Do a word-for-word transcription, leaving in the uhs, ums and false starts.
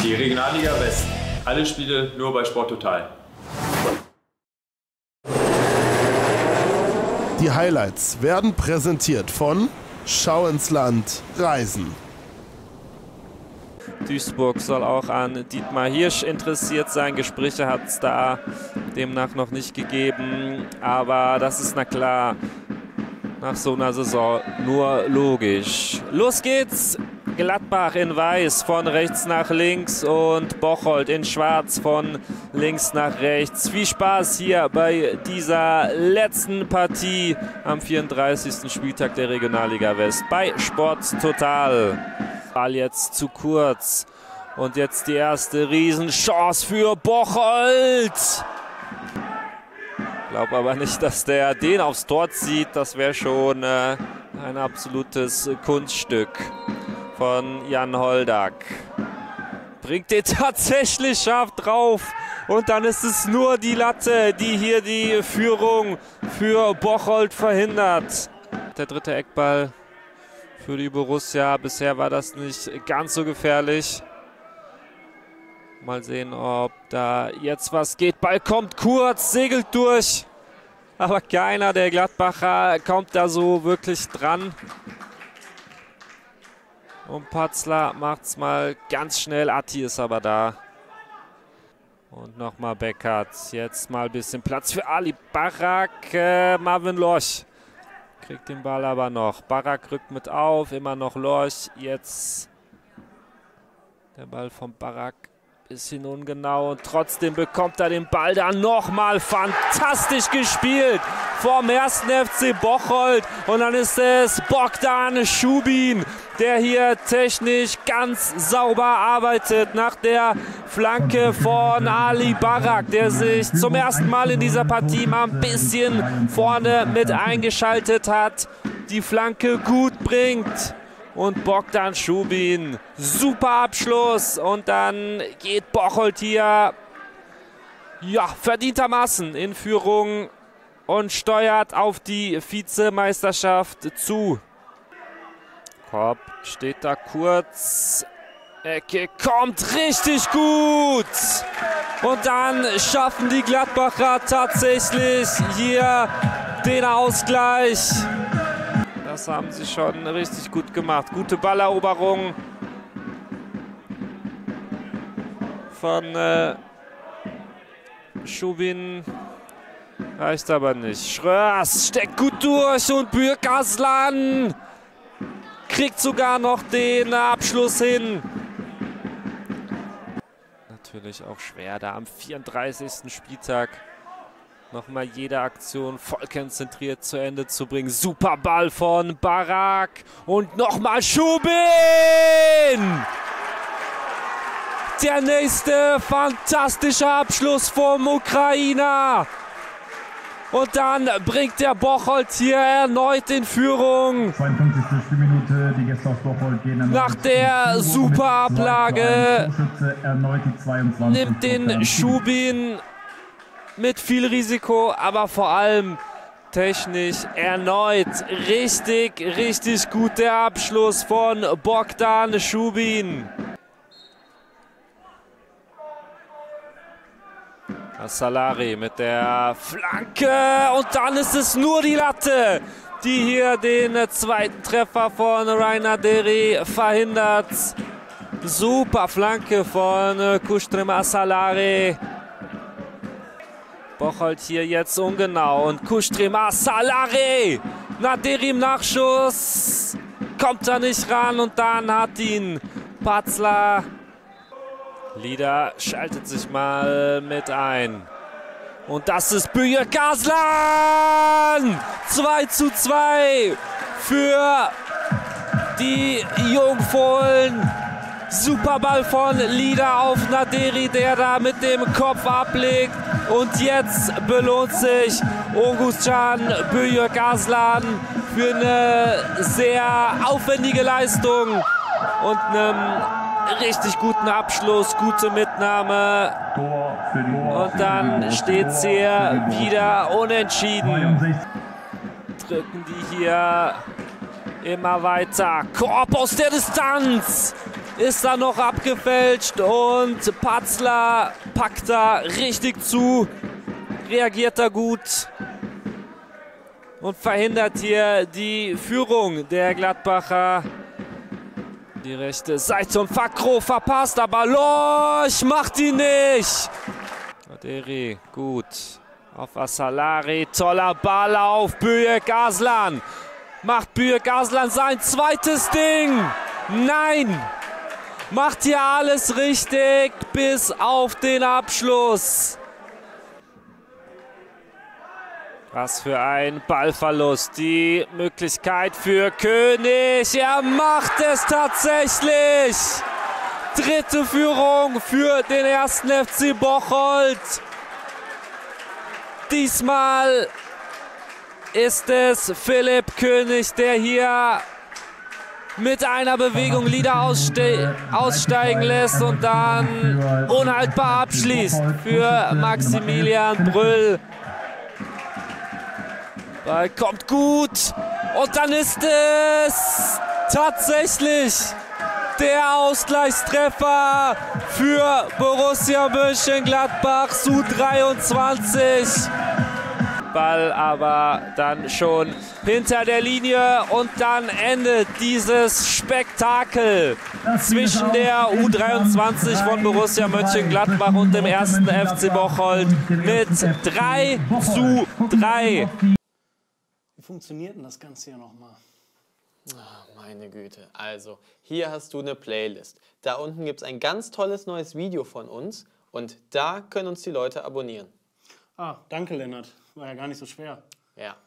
Die Regionalliga West. Alle Spiele nur bei Sporttotal. Die Highlights werden präsentiert von Schau ins Land Reisen. Duisburg soll auch an Dietmar Hirsch interessiert sein. Gespräche hat es da demnach noch nicht gegeben. Aber das ist na klar nach so einer Saison nur logisch. Los geht's! Gladbach in Weiß von rechts nach links und Bocholt in Schwarz von links nach rechts. Viel Spaß hier bei dieser letzten Partie am vierunddreißigsten Spieltag der Regionalliga West bei Sport Total. Ball jetzt zu kurz und jetzt die erste Riesenchance für Bocholt. Ich glaube aber nicht, dass der den aufs Tor zieht. Das wäre schon äh, ein absolutes Kunststück von Jan Holdak. Bringt den tatsächlich scharf drauf und dann ist es nur die Latte, die hier die Führung für Bocholt verhindert. Der dritte Eckball für die Borussia. Bisher war das nicht ganz so gefährlich. Mal sehen, ob da jetzt was geht. Ball kommt kurz, segelt durch. Aber keiner der Gladbacher kommt da so wirklich dran. Und Patzler macht es mal ganz schnell. Atti ist aber da. Und nochmal Beckert. Jetzt mal ein bisschen Platz für Ali Barak. Äh, Marvin Lorch kriegt den Ball aber noch. Barak rückt mit auf. Immer noch Lorch. Jetzt der Ball von Barak. Bisschen ungenau. Und trotzdem bekommt er den Ball dann nochmal. Fantastisch gespielt vom ersten F C Bocholt. Und dann ist es Bogdan Schubin, der hier technisch ganz sauber arbeitet nach der Flanke von Ali Barak, der sich zum ersten Mal in dieser Partie mal ein bisschen vorne mit eingeschaltet hat, die Flanke gut bringt. Und Bogdan Schubin, super Abschluss. Und dann geht Bocholt hier ja, verdientermaßen in Führung und steuert auf die Vizemeisterschaft zu. Korb steht da kurz. Ecke kommt richtig gut. Und dann schaffen die Gladbacher tatsächlich hier den Ausgleich. Das haben sie schon richtig gut gemacht. Gute Balleroberung von äh, Schubin. Reicht aber nicht. Schröers steckt gut durch und Bürkaslan kriegt sogar noch den Abschluss hin. Natürlich auch schwer, da am vierunddreißigsten Spieltag nochmal jede Aktion voll konzentriert zu Ende zu bringen. Super Ball von Barak und nochmal Schubin! Der nächste fantastische Abschluss vom Ukrainer. Und dann bringt der Bocholt hier erneut in Führung. zweiundfünfzigste Spielminute, die Gäste aus Bocholt gehen nach der super Ablage nimmt den Schubin mit viel Risiko, aber vor allem technisch erneut richtig, richtig gut der Abschluss von Bogdan Schubin. Salari mit der Flanke und dann ist es nur die Latte, die hier den zweiten Treffer von Rainer Deri verhindert. Super Flanke von Kustrema Salari. Bocholt hier jetzt ungenau und Kustrema Salari nach Deri im Nachschuss kommt er nicht ran und dann hat ihn Patzler. Lieder schaltet sich mal mit ein. Und das ist Bürkaslan! zwei zu zwei für die Jungfohlen. Superball von Lieder auf Naderi, der da mit dem Kopf ablegt. Und jetzt belohnt sich Oguzcan Bürkaslan für eine sehr aufwendige Leistung und einem richtig guten Abschluss, gute Mitnahme. Und dann steht es hier wieder unentschieden. Drücken die hier immer weiter. Korb aus der Distanz. ist da noch abgefälscht und Patzler packt da richtig zu, reagiert da gut und verhindert hier die Führung der Gladbacher. Die rechte Seite und Fakro verpasst, aber Lorch macht ihn nicht. Aderi, gut. Auf Asalari, toller Ball auf Büyük Arslan. Macht Büyük Arslan sein zweites Ding. Nein, macht hier alles richtig bis auf den Abschluss. Was für ein Ballverlust. Die Möglichkeit für König. Er macht es tatsächlich. Dritte Führung für den ersten F C Bocholt. Diesmal ist es Philipp König, der hier mit einer Bewegung Lieder ausste aussteigen lässt und dann unhaltbar abschließt für Maximilian Brüll. Ball kommt gut und dann ist es tatsächlich der Ausgleichstreffer für Borussia Mönchengladbach S U dreiundzwanzig. Ball aber dann schon hinter der Linie und dann endet dieses Spektakel zwischen der U dreiundzwanzig von Borussia Mönchengladbach und dem ersten F C Bocholt mit drei zu drei. Wie funktioniert denn das Ganze hier nochmal? Ach, meine Güte. Also, hier hast du eine Playlist. Da unten gibt es ein ganz tolles neues Video von uns und da können uns die Leute abonnieren. Ah, danke Lennart. War ja gar nicht so schwer. Ja.